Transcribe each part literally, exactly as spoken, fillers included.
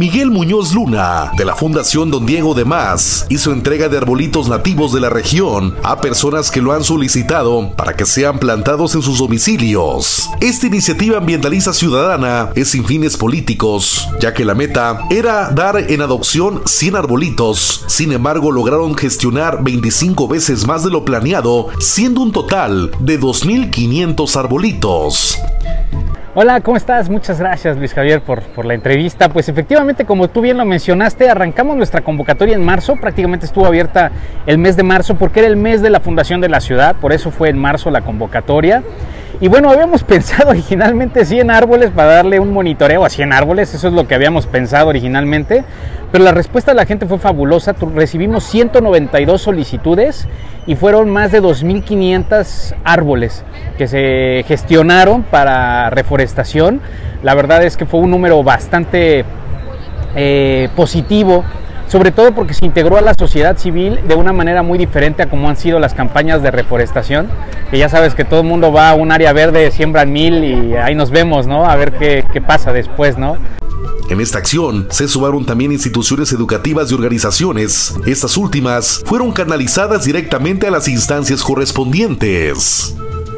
Miguel Muñoz Luna, de la Fundación Don Diego de Más, hizo entrega de arbolitos nativos de la región a personas que lo han solicitado para que sean plantados en sus domicilios. Esta iniciativa ambientalista ciudadana es sin fines políticos, ya que la meta era dar en adopción cien arbolitos. Sin embargo, lograron gestionar veinticinco veces más de lo planeado, siendo un total de dos mil quinientos arbolitos. Hola, ¿cómo estás? Muchas gracias, Luis Javier, por, por la entrevista. Pues efectivamente, como tú bien lo mencionaste, arrancamos nuestra convocatoria en marzo. Prácticamente estuvo abierta el mes de marzo porque era el mes de la fundación de la ciudad. Por eso fue en marzo la convocatoria. Y bueno, habíamos pensado originalmente cien árboles para darle un monitoreo a cien árboles. Eso es lo que habíamos pensado originalmente. Pero la respuesta de la gente fue fabulosa. Recibimos ciento noventa y dos solicitudes y fueron más de dos mil quinientos árboles que se gestionaron para reforestación. La verdad es que fue un número bastante eh, positivo, sobre todo porque se integró a la sociedad civil de una manera muy diferente a como han sido las campañas de reforestación, que ya sabes que todo el mundo va a un área verde, siembran mil y ahí nos vemos, ¿no? A ver qué, qué pasa después, ¿no? En esta acción se sumaron también instituciones educativas y organizaciones. Estas últimas fueron canalizadas directamente a las instancias correspondientes.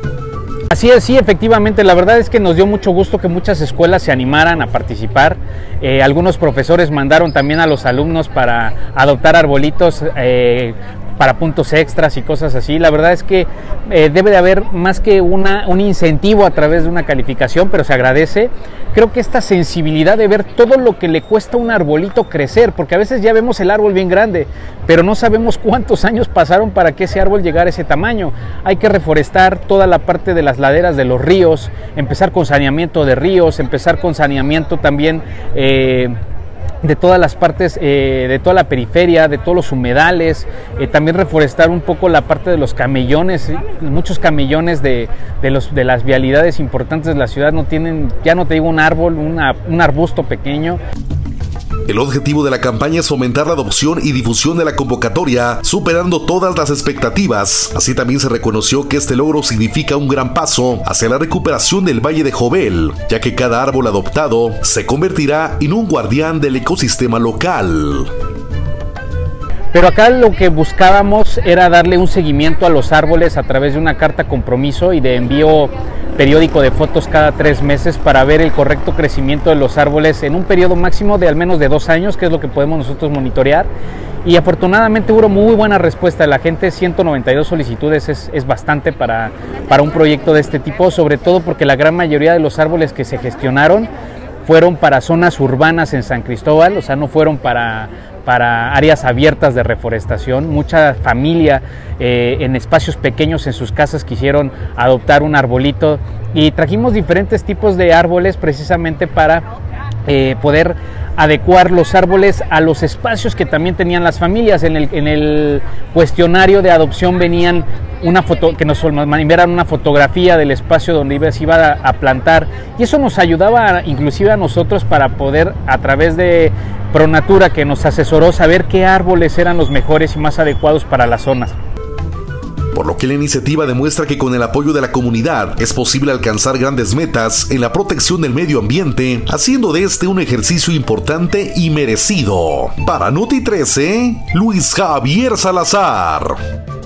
Así es, sí, efectivamente, la verdad es que nos dio mucho gusto que muchas escuelas se animaran a participar. Eh, algunos profesores mandaron también a los alumnos para adoptar arbolitos eh, para puntos extras y cosas así. La verdad es que eh, debe de haber más que una, un incentivo a través de una calificación, pero se agradece. Creo que esta sensibilidad de ver todo lo que le cuesta a un arbolito crecer, porque a veces ya vemos el árbol bien grande, pero no sabemos cuántos años pasaron para que ese árbol llegara a ese tamaño. Hay que reforestar toda la parte de las laderas de los ríos, empezar con saneamiento de ríos, empezar con saneamiento también eh, de todas las partes, eh, de toda la periferia, de todos los humedales, eh, también reforestar un poco la parte de los camellones. ¿Sí? Muchos camellones de, de, los, de las vialidades importantes de la ciudad no tienen, ya no te digo un árbol, una, un arbusto pequeño. El objetivo de la campaña es fomentar la adopción y difusión de la convocatoria, superando todas las expectativas. Así también se reconoció que este logro significa un gran paso hacia la recuperación del Valle de Jovel, ya que cada árbol adoptado se convertirá en un guardián del ecosistema local. Pero acá lo que buscábamos era darle un seguimiento a los árboles a través de una carta compromiso y de envío periódico de fotos cada tres meses para ver el correcto crecimiento de los árboles en un periodo máximo de al menos de dos años, que es lo que podemos nosotros monitorear. Y afortunadamente hubo muy buena respuesta de la gente. Ciento noventa y dos solicitudes es, es bastante para, para un proyecto de este tipo, sobre todo porque la gran mayoría de los árboles que se gestionaron fueron para zonas urbanas en San Cristóbal, o sea, no fueron para, para áreas abiertas de reforestación. Mucha familia eh, en espacios pequeños en sus casas quisieron adoptar un arbolito y trajimos diferentes tipos de árboles precisamente para eh, poder adecuar los árboles a los espacios que también tenían las familias. En el, en el cuestionario de adopción venían una foto, que nos enviaran una fotografía del espacio donde se iba a, a plantar, y eso nos ayudaba a, inclusive a nosotros para poder, a través de Pronatura, que nos asesoró, saber qué árboles eran los mejores y más adecuados para las zonas. Por lo que la iniciativa demuestra que con el apoyo de la comunidad es posible alcanzar grandes metas en la protección del medio ambiente, haciendo de este un ejercicio importante y merecido. Para Noti trece, Luis Javier Salazar.